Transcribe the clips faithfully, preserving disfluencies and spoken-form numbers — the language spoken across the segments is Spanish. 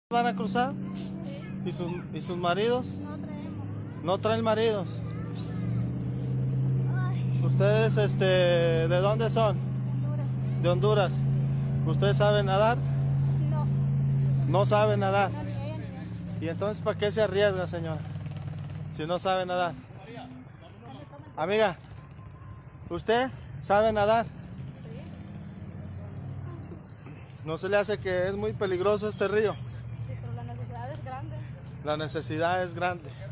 ¿Van a cruzar? Sí. ¿Y sus, y sus maridos? No traemos. ¿No traen maridos? Ay, ¿Ustedes este, de dónde son? Honduras. De Honduras. ¿Ustedes saben nadar? No. No saben nadar. No, ni ella ni yo. ¿Y entonces para qué se arriesga, señora? Si no sabe nadar. Amiga, ¿usted sabe nadar? Sí. ¿No se le hace que es muy peligroso este río? Sí, pero la necesidad es grande. La necesidad es grande. Sí.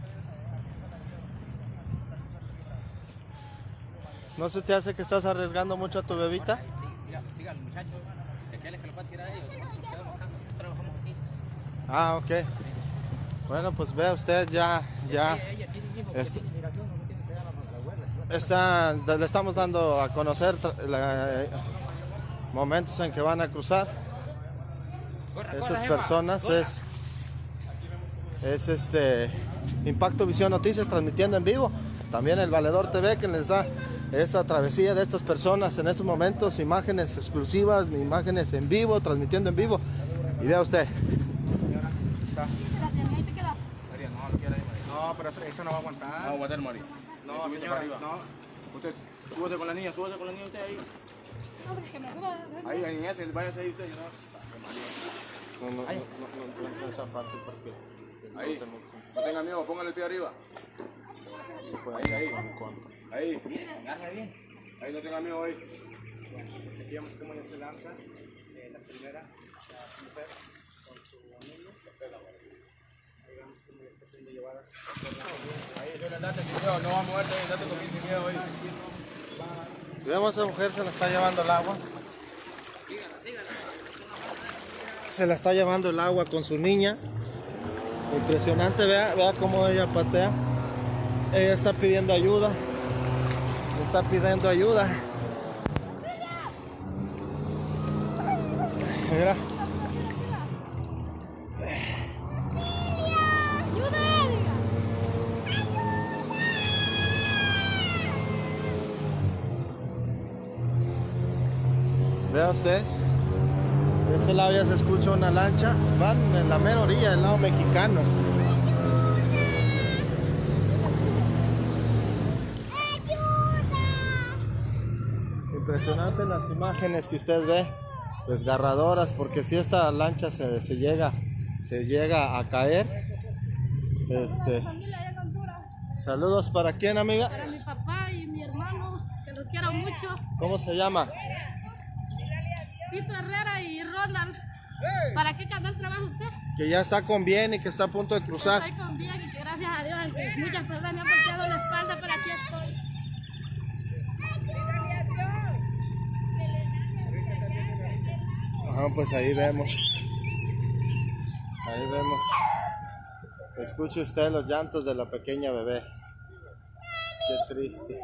¿No se te hace que estás arriesgando mucho a tu bebita? Sí, mira, siga al muchacho. Aquel es que lo va a tirar a ellos. Quedamos acá, trabajamos aquí. Ah, ok. Bueno, pues vea usted ya, ya. Ella, ella tiene un hijo que Est- tiene migración, no tiene que dar a la abuela. está, le estamos dando a conocer tra- la- momentos en que van a cruzar. Corra, Estas corra, Emma, personas corra. es, es este Impacto Visión Noticias transmitiendo en vivo. También el Valedor T V que les da esta travesía de estas personas en estos momentos, imágenes exclusivas, imágenes en vivo, transmitiendo en vivo. Y vea usted. Espérate, ahí te quedas. María, no, no quiera ir, María. No, pero eso, eso no va a aguantar. Vamos a aguantar, María. No, Subite señora, para arriba. no. Usted, súbase con la niña, súbase con la niña usted ahí. No, pero es que me ayuda. Ahí, en ese, váyase ahí usted. Yo no. No, no, Ay. no, no, no entro en esa parte porque Ahí, no tenga miedo, póngale el pie arriba. Ahí, ahí. Ahí, agarra bien. Ahí no tenga miedo ahí. Aquí vemos cómo ella se lanza. Eh, la primera, la mujer con su niño. Ahí vemos cómo ella está siendo llevada. Ahí, yo le andate sin miedo, no va a moverte, andate con sin miedo ahí. Vemos a esa mujer, se la está llevando el agua. Se la está llevando el agua con su niña. Impresionante, vea, vea cómo ella patea. Ella está pidiendo ayuda. Está pidiendo ayuda. Mira. Vea usted. De ese lado ya se escucha una lancha. Van en la mera orilla del lado mexicano. Impresionante las imágenes que usted ve, desgarradoras, porque si esta lancha se, se llega se llega a caer. Este, Familia allá en Honduras. saludos para quién, amiga. Para mi papá y mi hermano, que los quiero mucho. ¿Cómo se llama? Tito Herrera y Ronald. ¿Para qué canal trabaja usted? Que ya está con bien y que está a punto de cruzar. Estoy con bien y que gracias a Dios, aunque muchas personas me han golpeado la espalda, pero aquí estoy. Ajá, pues ahí vemos. Ahí vemos. Escuche usted los llantos de la pequeña bebé. Qué triste.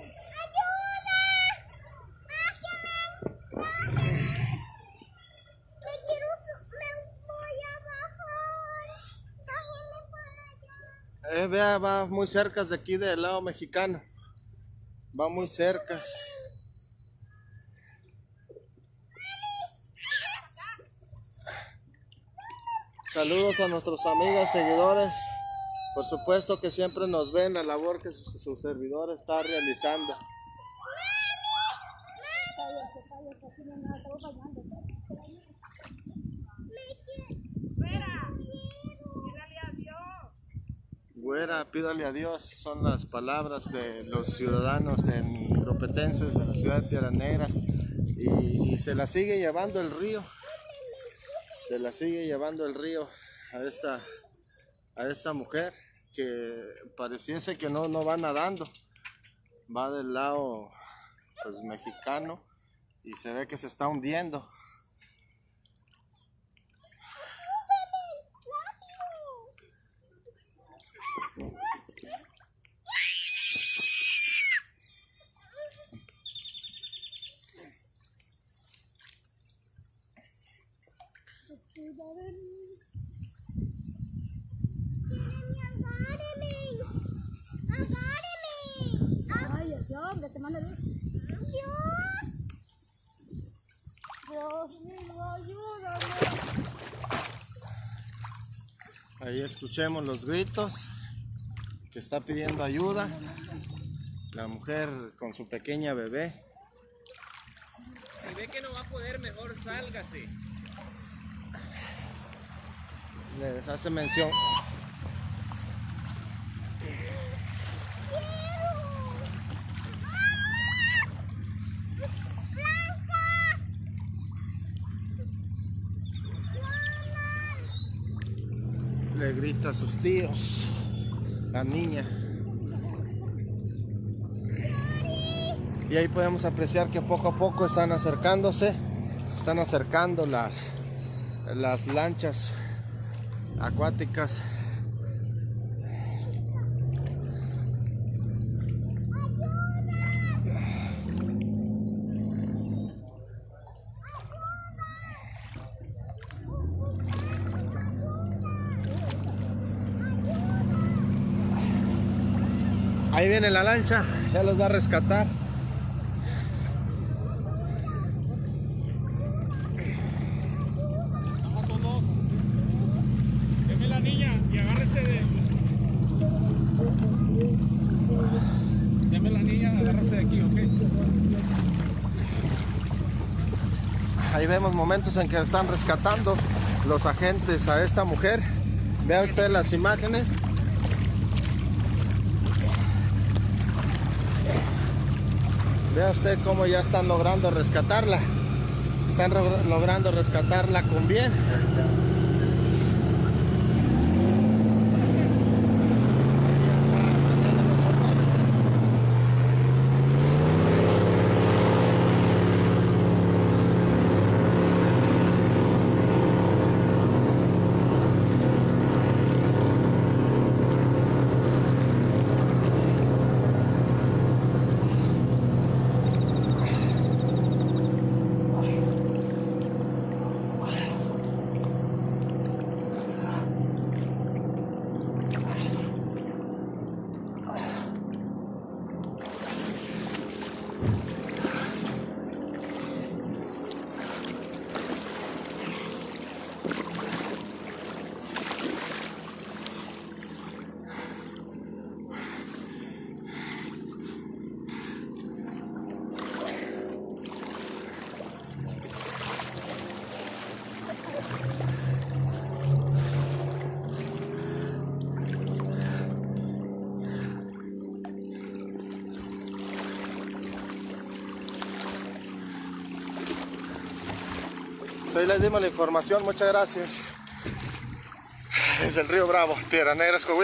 Eh, vea, va muy cerca de aquí del lado mexicano. Va muy cerca. Saludos a nuestros amigos, seguidores. Por supuesto que siempre nos ven la labor que su, su servidor está realizando. Güera, pídale a Dios, son las palabras de los ciudadanos gropetenses de la ciudad de Piedras Negras, y, y se la sigue llevando el río, se la sigue llevando el río a esta, a esta mujer que pareciese que no, no va nadando, va del lado pues, mexicano, y se ve que se está hundiendo. Ay, ese hombre, te manda Dios. Dios. Ahí escuchemos los gritos, que está pidiendo ayuda la mujer con su pequeña bebé. Si ve que no va a poder, mejor sálgase. Les hace mención. Le grita a sus tíos, la niña. Y ahí podemos apreciar que poco a poco están acercándose, se están acercando las, las lanchas acuáticas. Ahí viene la lancha, ya los va a rescatar. Vamos todos. Deme la niña y agárrese de... Deme la niña y agárrese de aquí, ¿ok? Ahí vemos momentos en que están rescatando los agentes a esta mujer. Vea usted las imágenes. Vea usted cómo ya están logrando rescatarla. Están logrando rescatarla con bien. Ahí les dimos la información, muchas gracias. Desde el río Bravo, Piedras Negras, Coahuila.